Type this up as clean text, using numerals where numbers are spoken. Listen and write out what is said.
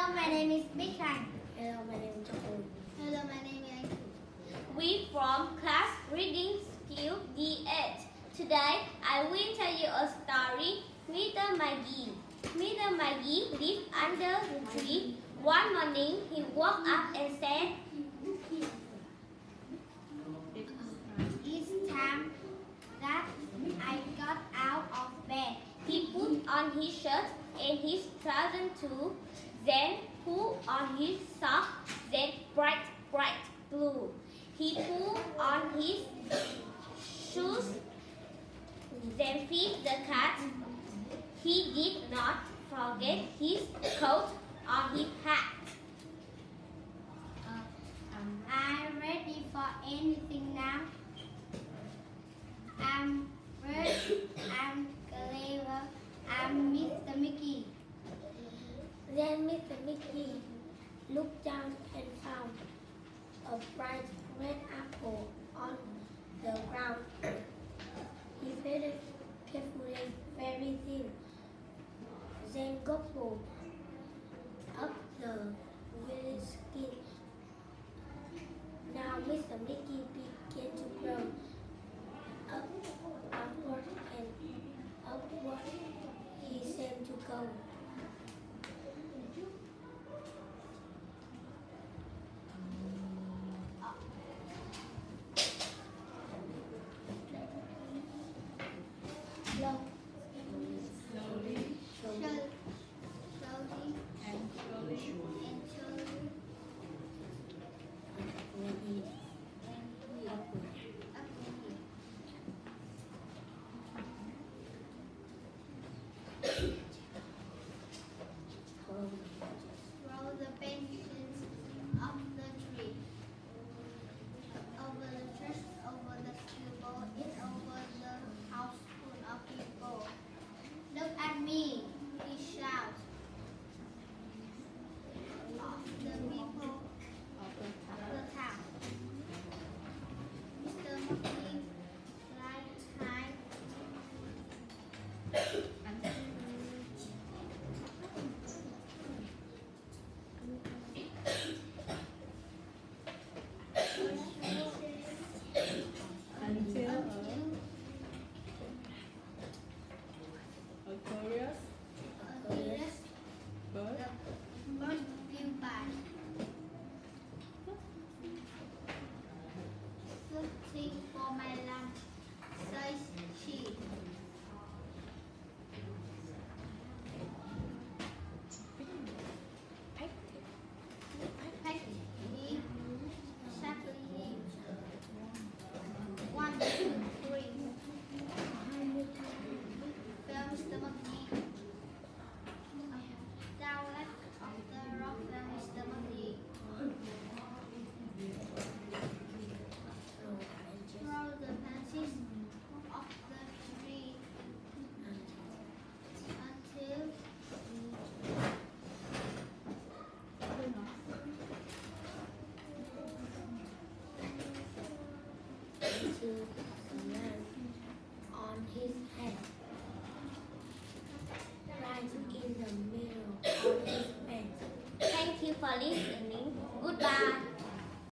Hello, my name is Mikhan. Hello, my name is Chapul. Hello, my name is Aiku. We from class reading skill D8. Today, I will tell you a story. Mr. Maggie. Mr. Maggie lived under the tree. One morning, he woke up and said, It's time that I got out of bed. he put on his shirt and his trousers too, then put on his socks, then bright blue. He put on his shoes, then fed the cat. He did not forget his coat or his hat. I'm ready for anything now. I'm ready. I'm clever. I'm Mr. Mickey. Then Mr. Mickey looked down and found a bright red apple on the ground. He fed it carefully, very thin, then gobbled up the willy skin. Now Mr. Mickey began to grow upward and upward. He seemed to go. Roll the branches of the tree. Over the church, over the school, and over the house full of people. Look at me, he shouts. Of the people of the town. Mr. Monkey flies high. Bird flew by. Looking for my lunch, says she. Peck he sharply. 1, 2, 3. Fell Mr. Monkey. Down left of the rock fell Mr. Monkey. Throw the branches of the tree until To the man on his head, right in the middle of his bed. Thank you for listening. Goodbye.